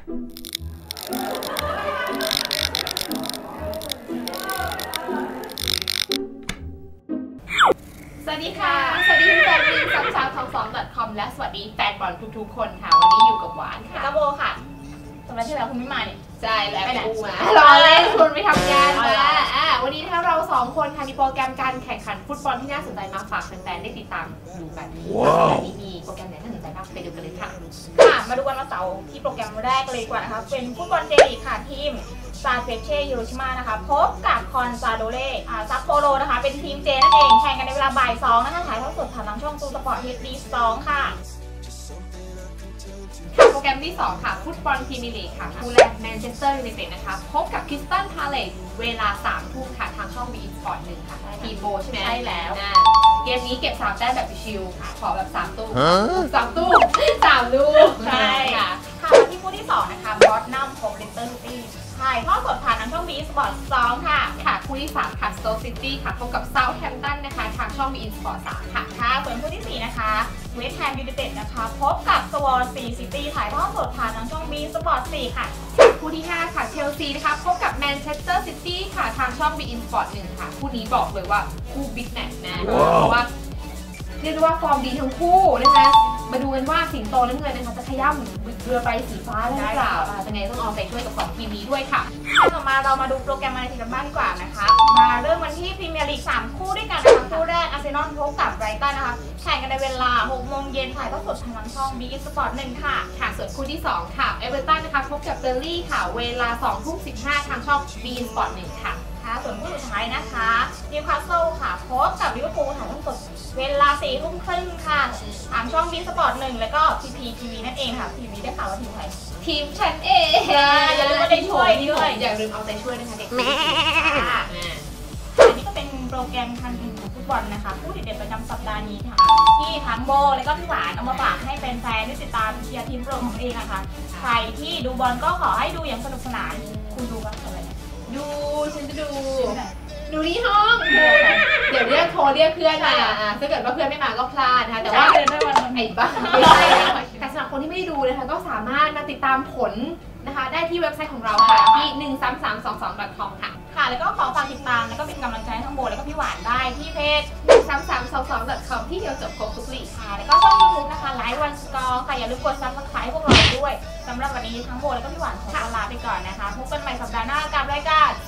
สวัสดีค่ะสวัสดีแฟนลิงซับชาวทองสอง .com และสวัสดีแฟนบอลทุกๆคนค่ะวันนี้อยู่กับหวานค่ะกระโบค่ะสมัยที่แล้วคุณไม่มาเนี่ยใช่แล้วไปไหนมารอเล่นคุณไปทำงานมาวันนี้ถ้าเรา2คนค่ะมีโปรแกรมการแข่งขันฟุตบอลที่น่าสนใจมาฝากแฟนๆได้ติดตามดูกันวันนี้มีโปรแกรมไหนน่าสนใจบ้างไปดูกันเลยค่ะมาดูกันวันเสาร์ที่โปรแกรมแรกเลยดีกว่านะคะเป็นฟุตบอลเจลีกค่ะทีมซานเฟเช่ฮิโรชิมานะคะพบกับคอนซาโดเล่ซัปโปโรนะคะเป็นทีมเจนั่นเองแข่งกันในเวลาบ่าย2นะคะถ่ายทอดสดผ่านทางช่องซูสปอร์ต HD 2ค่ะโปรแกรมที่2ค่ะฟุตบอลพรีเมียร์ลีกค่ะคู่แรกแมนเชสเตอร์ยูไนเต็ดนะคะพบกับคริสตัลพาเลซเวลา 3 ทุ่มค่ะทางช่อง วี สปอร์ต 1ค่ะทีโบใช่ไหมใช่แล้วเกมนี้เก็บ3 แต้มแบบชิลค่ะขอแบบ3 ตู้3 ตู้3 ลูกใช่ค่ะมาที่คู่ที่2นะคะบอสนัมพบเลสเตอร์ซิตี้ถ่ายทอดสดผ่านทางช่อง วี สปอร์ต 2ค่ะคู่ที่3ค่ะสโต๊กซิตี้ค่ะพบกับเซาท์แฮมป์ตันนะคะทางช่อง วี สปอร์ต 3ค่ะส่วนคู่ที่4นะคะเวสต์แฮมยูไนเต็ดนะคะพบกับสวอนซีซิตี้ถ่ายทอดสดผ่านทางช่อง วี สปอร์ต 4ค่ะคู่ที่5ค่ะเชลซีนะคะพบกับแมนเชสเตอร์ซิตี้ค่ะทางช่อง วี สปอร์ต 1ค่ะคู่นี้บอกเลยว่าคู่บิ๊กแมตช์นะเพราะว่าเรียกได้ว่าฟอร์มดีทั้งคู่นะคะมาดูกันว่าสิงโตน้ำเงินนะคะจะขย่ำเรือใบสีฟ้าได้หรือเปล่าเป็นไงต้องเอาใจช่วยกับ2 ทีมนี้ด้วยค่ะต่อมาเรามาดูโปรแกรมในทีมกันบ้างดีกว่านะคะมาเริ่มกันที่พรีเมียร์ลีก3คู่ด้วยกันนะคะคู่แรกอาร์เซนอลพบกับไบรตันนะคะแข่งกันในเวลา 6 โมงเย็นถ่ายทอดสดทางช่อง บี สปอร์ต 1ค่ะส่วนคู่ที่2ค่ะเอเวอร์ตันนะคะพบกับเบอร์ลี่ค่ะเวลา 20:15 ทางช่อง บี สปอร์ต 1ค่ะส่วนคู่สุดท้ายนะคะนิวคาสเซิลค่ะพบกับลิเวอร์พูลถ่ายทอดสดเวลา 4 ทุ่มครึ่งค่ะทางช่อง บี สปอร์ต 1แล้วก็ พีทีวีนั่นเองค่ะทีวีได้ข่าวว่าทีมใครทีมฉันเองอย่าลืมเอาใจช่วยด้วยอย่าลืมเอาใจช่วยนะคะเด็กอันนี้ก็เป็นโปรแกรมการแข่งขันฟุตบอลนะคะผู้เด็ดประจำสัปดาห์นี้ค่ะที่ทั้งโบและก็พี่หวานเอามาฝากให้แฟนๆได้ติดตามเชียร์ทีมโปรดของเองนะคะใครที่ดูบอลก็ขอให้ดูอย่างสนุกสนานคุณดูบ้างอะไรดูฉันจะดูที่ห้องเดี๋ยวเรียกโทรเรียกเพื่อนมาถ้าเกิดว่าเพื่อนไม่มาก็พลาดนะคะแต่ว่าไอ้บ้าไม่ใช่แต่สำหรับคนที่ไม่ได้ดูนะคะก็สามารถมาติดตามผลนะคะได้ที่เว็บไซต์ของเราค่ะที่13322.com ค่ะแล้วก็ขอฝากติดตามแล้วก็เป็นกำลังใจให้ทั้งโบแล้วก็พี่หวานได้ที่เพจ 13322.com ที่เดียวจบครบทุกลีกค่ะแล้วก็ช่อง YouTube นะคะไลฟ์วันสกอร์ค่ะอย่าลืมกดซับสไครต์พวกเราด้วยสำหรับวันนี้ทั้งโบแล้วก็พี่หวานขอลาไปก่อนนะคะพบกันใหม่สัปดาห์หน้ากับรายการ